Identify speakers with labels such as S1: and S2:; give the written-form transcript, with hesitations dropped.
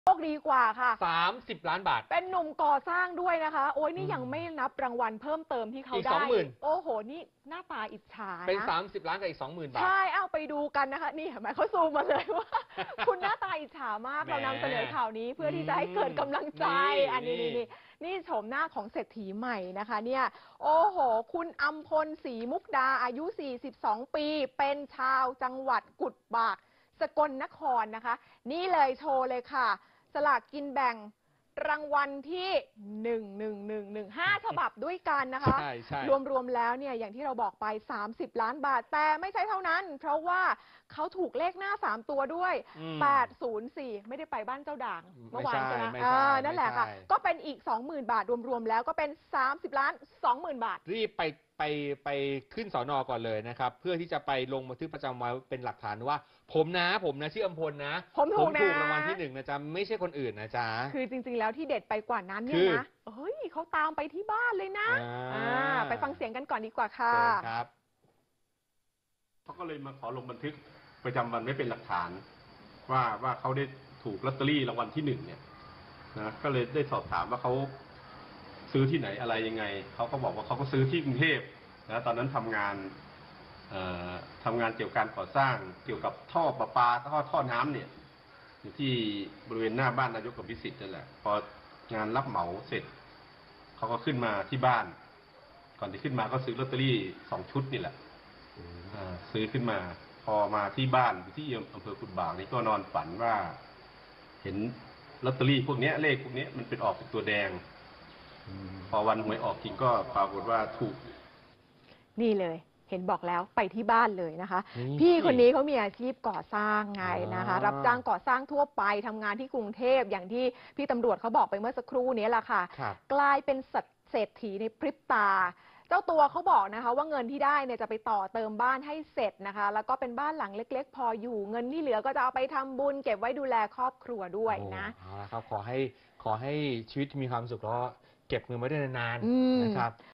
S1: โชคดีกว่าค่ะ
S2: 30 ล้านบาท
S1: เป็นหนุ่มก่อสร้างด้วยนะคะโอ้ยนี่ยังไม่นับรางวัลเพิ่มเติมที่เขา
S2: อีก
S1: ได้
S2: 20,000
S1: โอ้โหนี่หน้าตาอิจฉา
S2: เป็น
S1: นะ
S2: 30 ล้านกับอีก20,000 บาท
S1: ใช่เอาไปดูกันนะคะนี่เห็นไหมเขาซูมมาเลยว่า คุณหน้าตาอิจฉามาก
S2: แหม
S1: เรานำเสนอข่าวนี้เพื่อที่จะให้เกิดกำลังใจอันนี้นี่โฉมหน้าของเศรษฐีใหม่นะคะเนี่ยโอ้โหคุณอำพลศรีมุกดาอายุ42 ปีเป็นชาวจังหวัดกุดบากสกลนครนะคะนี่เลยโชว์เลยค่ะสลากกินแบ่งรางวัลที่11115ฉบับด้วยกันนะคะ
S2: ใช่ใช่
S1: รวมแล้วเนี่ยอย่างที่เราบอกไป30 ล้านบาทแต่ไม่ใช่เท่านั้นเพราะว่าเขาถูกเลขหน้า3ตัวด้วย804ไม่ได้ไปบ้านเจ้าด่างเมื่อวานใช่ไหมนั่นแหละค่ะก็เป็นอีก 20,000 บาทรวมแล้วก็เป็น30,20,000 บาท
S2: รีบไปขึ้นสอนอก่อนเลยนะครับเพื่อที่จะไปลงบันทึกประจำวันเป็นหลักฐานว่าผมนะชื่ออำพลนะ
S1: ผมถูก
S2: รางวัลที่1นะจ๊ะไม่ใช่คนอื่นนะจ๊ะ
S1: คือจริงๆแล้วที่เด็ดไปกว่านั้นเนี่ยนะเฮ้ยเขาตามไปที่บ้านเลยนะไปฟังเสียงกันก่อนดีกว่าค่ะ
S2: ครับ
S3: เขาก็เลยมาขอลงบันทึกประจำวันไว้เป็นหลักฐานว่าเขาได้ถูกลอตเตอรี่รางวัลที่1เนี่ยนะก็เลยได้สอบถามว่าเขาซื้อที่ไหนอะไรยังไงเขาก็บอกว่าเขาก็ซื้อที่กรุงเทพนะตอนนั้นทำงานเกี่ยวกับการก่อสร้างเกี่ยวกับท่อประปาท่อน้ำเนี่ยอยู่ที่บริเวณหน้าบ้านนายกกับพิสิทธิ์นั่นแหละพองานรับเหมาเสร็จเขาก็ขึ้นมาที่บ้านก่อนที่ขึ้นมาก็ซื้อลอตเตอรี่2 ชุดนี่แหละซื้อขึ้นมาพอมาที่บ้านที่อำเภอกุดบากนี่ก็นอนฝันว่าเห็นลอตเตอรี่พวกนี้เลขพวกนี้มันเป็นออกเป็นตัวแดงพอวันหวยออกจริงก็ปรากฏว่าถูก
S1: นี่เลยเห็นบอกแล้วไปที่บ้านเลยนะคะพี่คนนี้เขามีอาชีพก่อสร้างไงนะคะรับจ้างก่อสร้างทั่วไปทำงานที่กรุงเทพอย่างที่พี่ตำรวจเขาบอกไปเมื่อสักครู่นี้แหละค่ะกลายเป็นเศรษฐีในพริบตาเจ้าตัวเขาบอกนะคะว่าเงินที่ได้เนี่ยจะไปต่อเติมบ้านให้เสร็จนะคะแล้วก็เป็นบ้านหลังเล็กๆพออยู่เงินที่เหลือก็จะเอาไปทำบุญเก็บไว้ดูแลครอบครัวด้วยนะ
S2: เอาละครับขอให้ชีวิตมีความสุขแล้วเก็บเงินไว้ได้นานๆนะครับ